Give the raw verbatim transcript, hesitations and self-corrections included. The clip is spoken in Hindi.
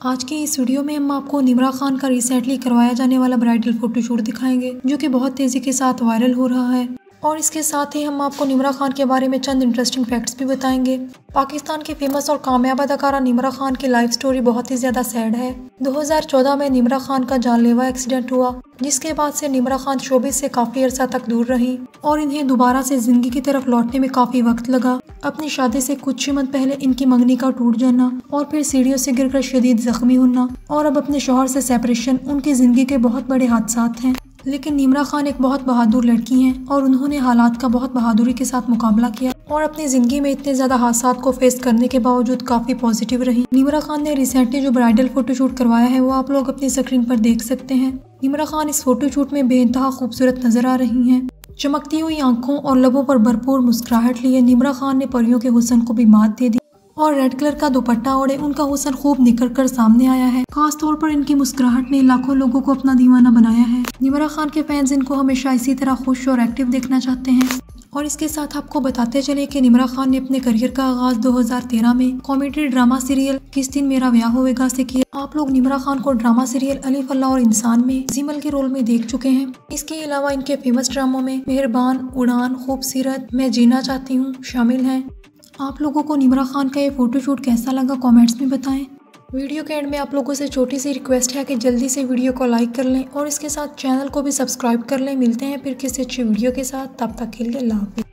आज की इस वीडियो में हम आपको निम्रा खान का रिसेंटली करवाया जाने वाला ब्राइडल फोटोशूट दिखाएंगे जो कि बहुत तेजी के साथ वायरल हो रहा है। और इसके साथ ही हम आपको निम्रा खान के बारे में चंद इंटरेस्टिंग फैक्ट्स भी बताएंगे। पाकिस्तान की फेमस और कामयाब अदाकारा निम्रा खान की लाइफ स्टोरी बहुत ही ज्यादा सैड है। दो हज़ार चौदह में निम्रा खान का जानलेवा एक्सीडेंट हुआ, जिसके बाद से निम्रा खान शोबिस से काफी अरसा तक दूर रही और इन्हें दोबारा से जिंदगी की तरफ लौटने में काफी वक्त लगा। अपनी शादी से कुछ ही मंथ पहले इनकी मंगनी का टूट जाना और फिर सीढ़ियों से गिरकर शदीद जख्मी होना और अब अपने शौहर से सेपरेशन उनकी जिंदगी के बहुत बड़े हादसात हैं। लेकिन निम्रा खान एक बहुत बहादुर लड़की हैं और उन्होंने हालात का बहुत बहादुरी के साथ मुकाबला किया और अपनी जिंदगी में इतने ज्यादा हादसात को फेस करने के बावजूद काफी पॉजिटिव रही। निम्रा खान ने रिसेंटली जो ब्राइडल फोटोशूट करवाया है वो आप लोग अपनी स्क्रीन पर देख सकते हैं। निम्रा खान इस फोटोशूट में बेइंतहा खूबसूरत नजर आ रही हैं। चमकती हुई आंखों और लबों पर भरपूर मुस्कुराहट लिए निम्रा खान ने परियों के हुस्न को भी मात दे दी और रेड कलर का दुपट्टा ओढ़े उनका हुस्न खूब निखर कर सामने आया है। खास तौर पर इनकी मुस्कुराहट ने लाखों लोगों को अपना दीवाना बनाया है। निम्रा खान के फैंस इनको हमेशा इसी तरह खुश और एक्टिव देखना चाहते हैं। और इसके साथ आपको बताते चले कि निम्रा खान ने अपने करियर का आगाज दो हज़ार तेरह में कॉमेडी ड्रामा सीरियल किस दिन मेरा ब्याह होएगा से किया। आप लोग निम्रा खान को ड्रामा सीरियल अलिफ अल्लाह और इंसान में जिमल के रोल में देख चुके हैं। इसके अलावा इनके फेमस ड्रामों में मेहरबान, उड़ान, खूबसूरत, मैं जीना चाहती हूँ शामिल हैं। आप लोगों को निम्रा खान का ये फोटोशूट कैसा लगा कमेंट्स में बताएं। वीडियो के एंड में आप लोगों से छोटी सी रिक्वेस्ट है कि जल्दी से वीडियो को लाइक कर लें और इसके साथ चैनल को भी सब्सक्राइब कर लें। मिलते हैं फिर किसी अच्छी वीडियो के साथ, तब तक के लिए अल्लाह हाफिज़।